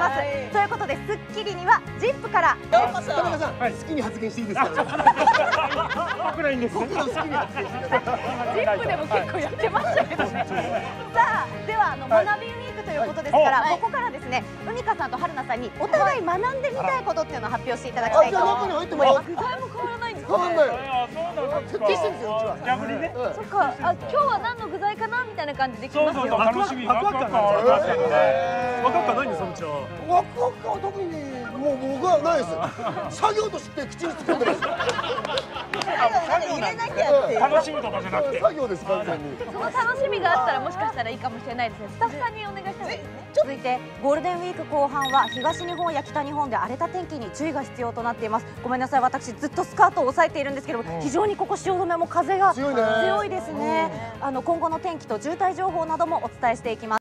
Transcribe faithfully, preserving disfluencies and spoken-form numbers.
ます。ということで、スッキリにはジップから。 田中さん、好きに発言していいですか。 僕らいいんですね。 僕の好きに発言してください。 ジップでも結構やってましたけどね。さあ、ではあの学びウィークということですから、ここからですね、うみかさんとはるなさんにお互い学んでみたいことっていうのを発表していただきたいと思います。具材も変わらないんですか。 変わんないよ。 徹底してるんですよ、うちは。逆にね。 そっか、あ、今日は何の具材かなみたいな感じで聞きますよ。 楽しみ。ワクワク感がある。ワクワク感ないんですよ、うちは。 ワクワク感は特にもう僕はないです。作業として口に突っ込んでます。 入れなきゃって。 楽しむとかじゃなくて。 作業です完全に。 その楽しみがあったらもしかしたらいいかもしれないですね。スタッフさんにお願いしたいですね。続いてゴールデンウィーク後半は東日本や北日本で荒れた天気に注意が必要となっています。ごめんなさい、私ずっとスカートを押さえているんですけども、非常にここ汐留も風が強いですね。あの今後の天気と渋滞情報などもお伝えしていきます。